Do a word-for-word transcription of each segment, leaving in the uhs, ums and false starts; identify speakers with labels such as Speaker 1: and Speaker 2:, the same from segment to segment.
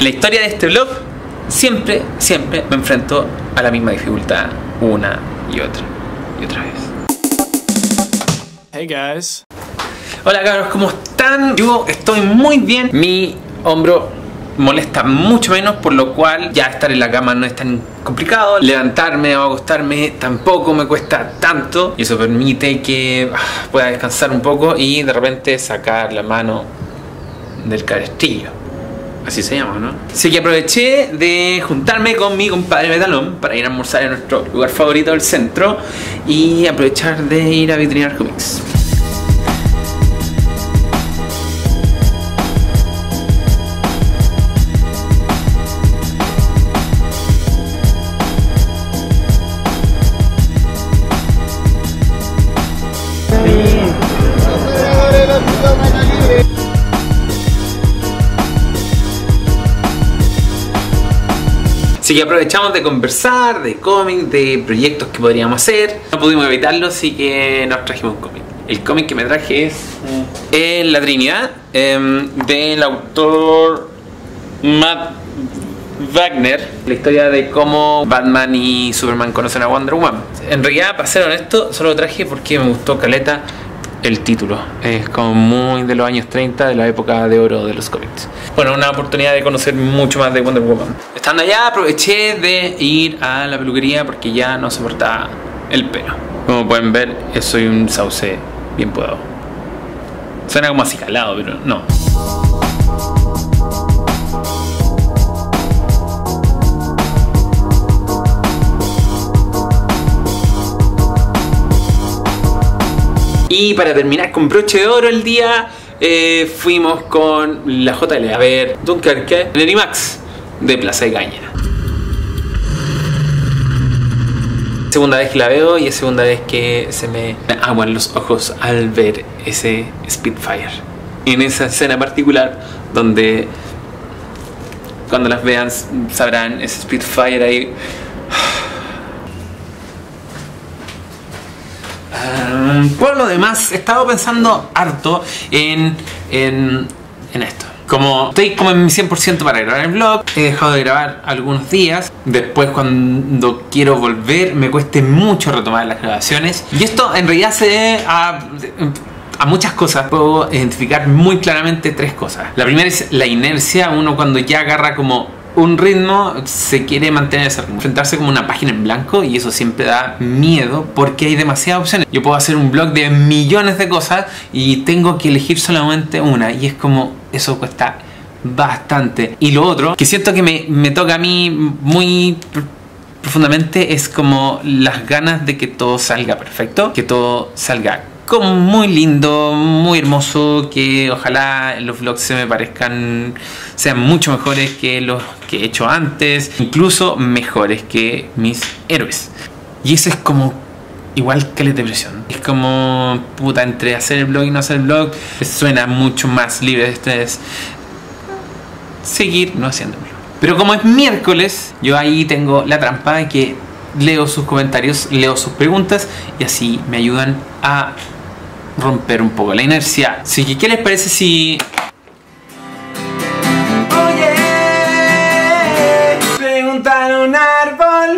Speaker 1: En la historia de este vlog, siempre, siempre me enfrento a la misma dificultad una y otra y otra vez.
Speaker 2: Hey guys.
Speaker 1: Hola cabros, ¿cómo están? Yo estoy muy bien. Mi hombro molesta mucho menos, por lo cual ya estar en la cama no es tan complicado. Levantarme o acostarme tampoco me cuesta tanto, y eso permite que ah, pueda descansar un poco y de repente sacar la mano del cabestrillo. Así se llama, ¿no? Así que aproveché de juntarme con mi compadre Metalón para ir a almorzar en nuestro lugar favorito del centro y aprovechar de ir a vitrinear cómics. Así que aprovechamos de conversar, de cómics, de proyectos que podríamos hacer. No pudimos evitarlo, así que nos trajimos un cómic. El cómic que me traje es eh, La Trinidad, eh, del autor Matt Wagner. La historia de cómo Batman y Superman conocen a Wonder Woman. En realidad, para ser honesto, solo lo traje porque me gustó caleta el título. Es como muy de los años treinta, de la época de oro de los cómics. Bueno, una oportunidad de conocer mucho más de Wonder Woman. Estando allá, aproveché de ir a la peluquería porque ya no soportaba el pelo. Como pueden ver, soy un sauce bien podado. Suena como acicalado, pero no. Y para terminar con broche de oro el día, eh, fuimos con la J L a ver Dunkerque, el IMAX de Plaza de Caña. Segunda vez que la veo y es segunda vez que se me aguan los ojos al ver ese Spitfire. En esa escena particular donde cuando las vean sabrán ese Spitfire ahí. Por lo demás, he estado pensando harto en, en, en esto. Como estoy como en mi cien por ciento para grabar el vlog, he dejado de grabar algunos días. Después, cuando quiero volver, me cueste mucho retomar las grabaciones. Y esto en realidad se debe a, a muchas cosas. Puedo identificar muy claramente tres cosas. La primera es la inercia. Uno, cuando ya agarra como un ritmo, se quiere mantener ese ritmo, enfrentarse como una página en blanco, y eso siempre da miedo porque hay demasiadas opciones. Yo puedo hacer un blog de millones de cosas y tengo que elegir solamente una, y es como, eso cuesta bastante. Y lo otro, que siento que me, me toca a mí muy profundamente, es como las ganas de que todo salga perfecto, que todo salga como muy lindo, muy hermoso, que ojalá los vlogs se me parezcan, sean mucho mejores que los que he hecho antes, incluso mejores que mis héroes. Y eso es como igual que la depresión. Es como, puta, entre hacer el vlog y no hacer el vlog, suena mucho más libre de estrés seguir no haciendo el vlog. Pero como es miércoles, yo ahí tengo la trampa de que leo sus comentarios, leo sus preguntas, y así me ayudan a romper un poco la inercia. Así que, ¿qué les parece si... Oye, preguntar a un árbol.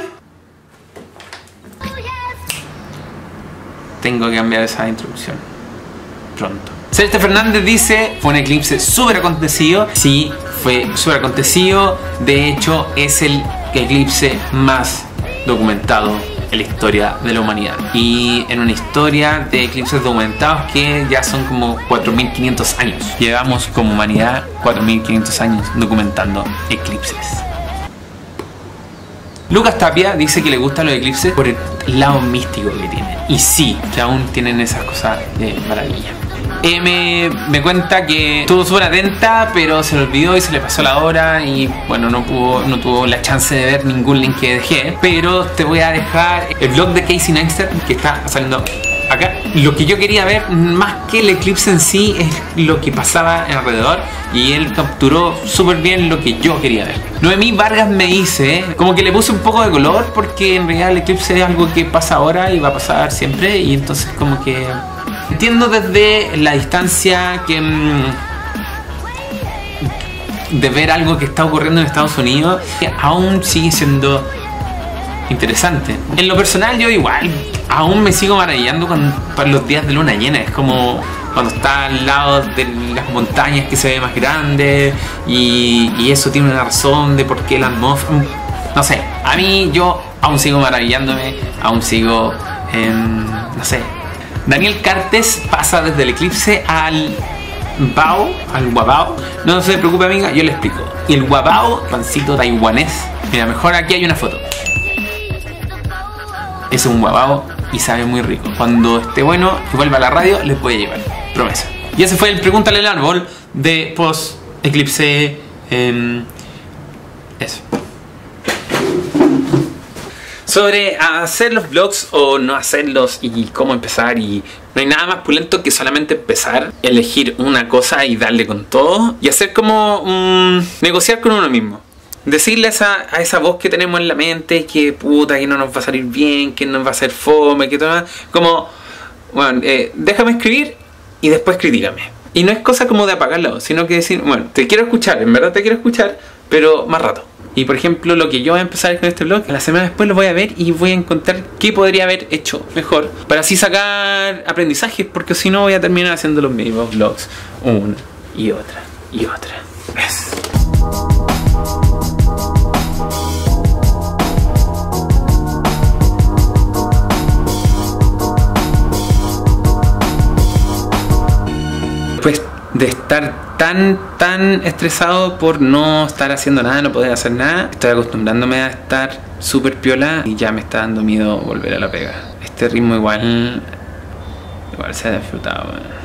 Speaker 1: Tengo que cambiar esa introducción pronto. Celeste Fernández dice, fue un eclipse súper acontecido. Sí, fue súper acontecido. De hecho, es el eclipse más documentado en la historia de la humanidad, y en una historia de eclipses documentados que ya son como cuatro mil quinientos años. Llevamos como humanidad cuatro mil quinientos años documentando eclipses. Lucas Tapia dice que le gustan los eclipses por el lado místico que tienen, y sí, que aún tienen esas cosas de maravilla. Eh, me, me cuenta que estuvo súper atenta, pero se le olvidó y se le pasó la hora, y bueno, no, pudo, no tuvo la chance de ver ningún link que dejé. Pero te voy a dejar el blog de Casey Neistat, que está saliendo acá. Lo que yo quería ver, más que el eclipse en sí, es lo que pasaba alrededor, y él capturó súper bien lo que yo quería ver. Noemí Vargas me dice, como que le puse un poco de color, porque en realidad el eclipse es algo que pasa ahora y va a pasar siempre, y entonces como que entiendo desde la distancia que mmm, de ver algo que está ocurriendo en Estados Unidos, aún sigue siendo interesante. En lo personal yo igual aún me sigo maravillando con, con los días de luna llena. Es como cuando está al lado de las montañas que se ve más grande y, y eso tiene una razón de por qué la atmósfera, no sé, a mí yo aún sigo maravillándome, aún sigo en, no sé. Daniel Cartes pasa desde el eclipse al bao, al guabao. No se preocupe, amiga, yo le explico. Y el guabao, pancito taiwanés. Mira, mejor aquí hay una foto. Es un guabao y sabe muy rico. Cuando esté bueno y vuelva a la radio, les voy a llevar. Promesa. Y ese fue el Pregúntale al Árbol de post eclipse. Eh, eso. Sobre hacer los vlogs o no hacerlos y cómo empezar, y no hay nada más pulento que solamente empezar, elegir una cosa y darle con todo y hacer como um, negociar con uno mismo. Decirle a esa, a esa voz que tenemos en la mente que puta, que no nos va a salir bien, que nos va a hacer fome, que todo, como, bueno, eh, déjame escribir y después critícame. Y no es cosa como de apagar la voz, sino que decir, bueno, te quiero escuchar, en verdad te quiero escuchar, pero más rato. Y por ejemplo, lo que yo voy a empezar con este vlog, la semana después lo voy a ver y voy a encontrar qué podría haber hecho mejor para así sacar aprendizajes, porque si no voy a terminar haciendo los mismos vlogs una y otra y otra vez. Pues de estar tan, tan estresado por no estar haciendo nada, no poder hacer nada, estoy acostumbrándome a estar súper piola y ya me está dando miedo volver a la pega. Este ritmo igual, igual se ha disfrutado, bueno.